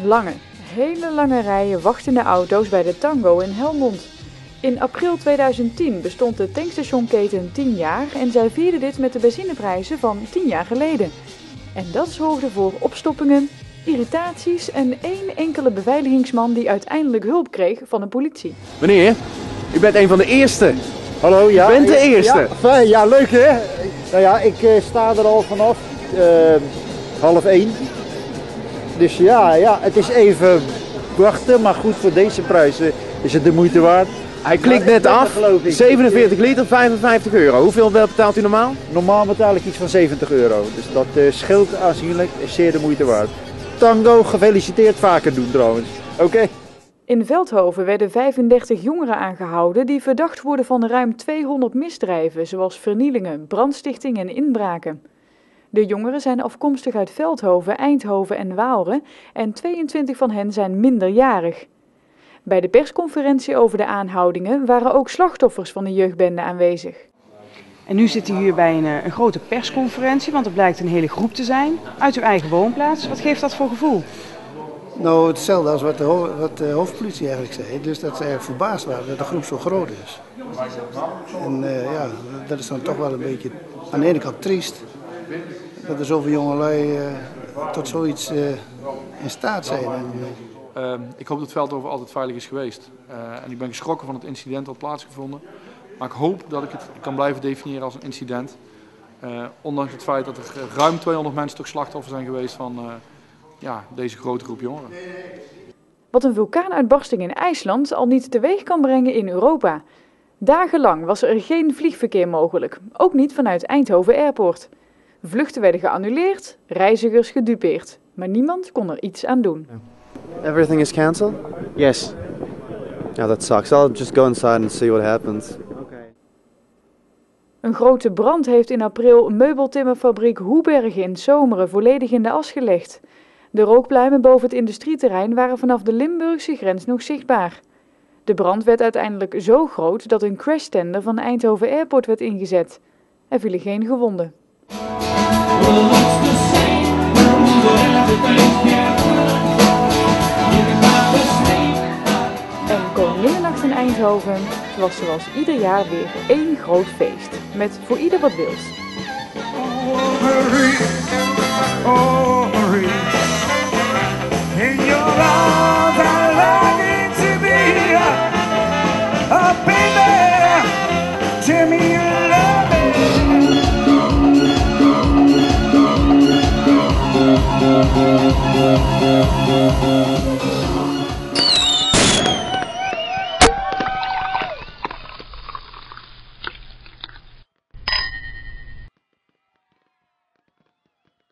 Hele lange rijen wachtende auto's bij de Tango in Helmond. In april 2010 bestond de tankstationketen 10 jaar en zij vierden dit met de benzineprijzen van 10 jaar geleden. En dat zorgde voor opstoppingen, irritaties en één enkele beveiligingsman die uiteindelijk hulp kreeg van de politie. Meneer, u bent een van de eerste. Hallo, ja. U bent de eerste. Ja, fijn, ja, leuk hè. Nou ja, ik sta er al vanaf 12:30. Dus ja, het is even wachten, maar goed, voor deze prijzen is het de moeite waard. Hij klikt net af, 47 liter, 55 euro. Hoeveel betaalt u normaal? Normaal betaal ik iets van 70 euro, dus dat scheelt aanzienlijk, is zeer de moeite waard. Tango, gefeliciteerd, vaker doen trouwens. Oké. In Veldhoven werden 35 jongeren aangehouden die verdacht worden van ruim 200 misdrijven, zoals vernielingen, brandstichting en inbraken. De jongeren zijn afkomstig uit Veldhoven, Eindhoven en Waalre en 22 van hen zijn minderjarig. Bij de persconferentie over de aanhoudingen waren ook slachtoffers van de jeugdbende aanwezig. En nu zit u hier bij een grote persconferentie, want er blijkt een hele groep te zijn uit uw eigen woonplaats. Wat geeft dat voor gevoel? Nou, hetzelfde als wat de hoofdpolitie eigenlijk zei. Dus dat ze erg verbaasd waren dat de groep zo groot is. En ja, dat is dan toch wel een beetje aan de ene kant triest. Dat er zoveel jongelui tot zoiets in staat zijn. Ik hoop dat Veldhoven altijd veilig is geweest. En ik ben geschrokken van het incident dat plaatsgevonden. Maar ik hoop dat ik het kan blijven definiëren als een incident. Ondanks het feit dat er ruim 200 mensen toch slachtoffer zijn geweest van deze grote groep jongeren. Wat een vulkaanuitbarsting in IJsland al niet teweeg kan brengen in Europa. Dagenlang was er geen vliegverkeer mogelijk, ook niet vanuit Eindhoven Airport. Vluchten werden geannuleerd, reizigers gedupeerd, maar niemand kon er iets aan doen. Everything is cancelled? Yes. Yeah, that sucks. I'll just go inside and see what happens. Een grote brand heeft in april meubeltimmerfabriek Hoeberg in Zomeren volledig in de as gelegd. De rookpluimen boven het industrieterrein waren vanaf de Limburgse grens nog zichtbaar. De brand werd uiteindelijk zo groot dat een crashtender van Eindhoven Airport werd ingezet. Er vielen geen gewonden. En Koninginnenacht in Eindhoven was zoals ieder jaar weer één groot feest, met voor ieder wat wils. Tell me